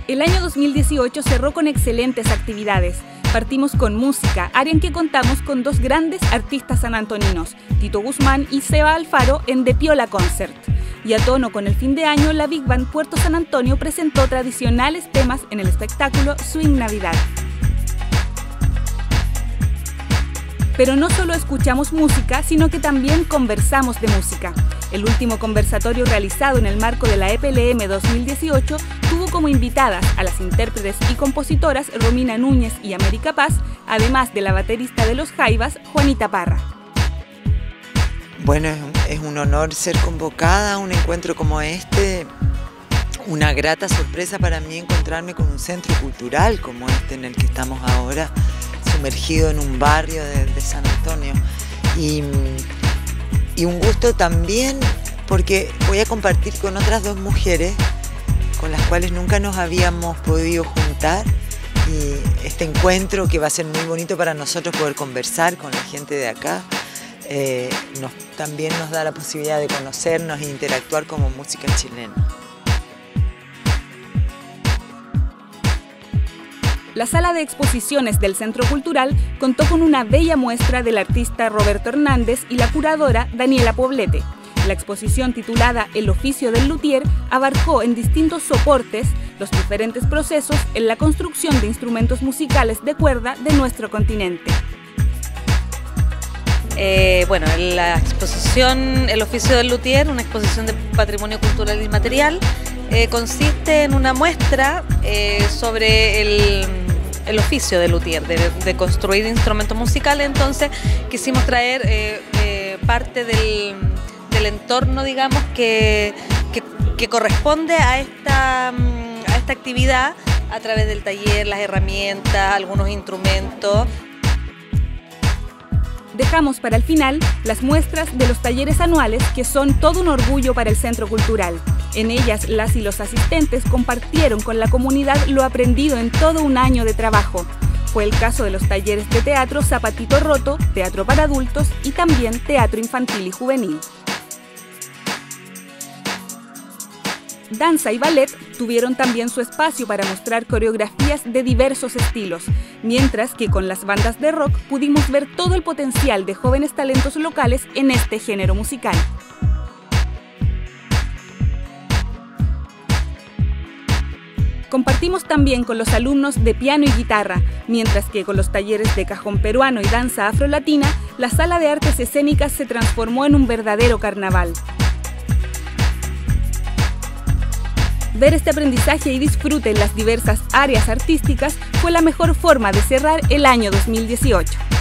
El año 2018 cerró con excelentes actividades. Partimos con música, área en que contamos con dos grandes artistas sanantoninos, Tito Guzmán y Seba Alfaro en The Piola Concert. Y a tono con el fin de año, la Big Band Puerto San Antonio presentó tradicionales temas en el espectáculo Swing Navidad. Pero no solo escuchamos música, sino que también conversamos de música. El último conversatorio realizado en el marco de la EPLM 2018 tuvo como invitadas a las intérpretes y compositoras Romina Núñez y América Paz, además de la baterista de Los Jaivas, Juanita Parra. Bueno, es un honor ser convocada a un encuentro como este. Una grata sorpresa para mí encontrarme con un centro cultural como este en el que estamos ahora, sumergido en un barrio de San Antonio. Y un gusto también porque voy a compartir con otras dos mujeres con las cuales nunca nos habíamos podido juntar, y este encuentro que va a ser muy bonito para nosotros poder conversar con la gente de acá, también nos da la posibilidad de conocernos e interactuar como música chilena. La sala de exposiciones del Centro Cultural contó con una bella muestra del artista Roberto Hernández y la curadora Daniela Poblete. La exposición titulada El oficio del luthier abarcó en distintos soportes los diferentes procesos en la construcción de instrumentos musicales de cuerda de nuestro continente. Bueno, la exposición El oficio del luthier, una exposición de patrimonio cultural inmaterial, consiste en una muestra sobre el oficio del luthier, de construir instrumentos musicales. Entonces quisimos traer parte del entorno, digamos, que corresponde a esta actividad a través del taller, las herramientas, algunos instrumentos. Dejamos para el final las muestras de los talleres anuales, que son todo un orgullo para el Centro Cultural. En ellas, las y los asistentes compartieron con la comunidad lo aprendido en todo un año de trabajo. Fue el caso de los talleres de teatro Zapatito Roto, teatro para adultos y también teatro infantil y juvenil. Danza y ballet tuvieron también su espacio para mostrar coreografías de diversos estilos, mientras que con las bandas de rock pudimos ver todo el potencial de jóvenes talentos locales en este género musical. Compartimos también con los alumnos de piano y guitarra, mientras que con los talleres de cajón peruano y danza afrolatina, la sala de artes escénicas se transformó en un verdadero carnaval. Ver este aprendizaje y disfrute en las diversas áreas artísticas fue la mejor forma de cerrar el año 2018.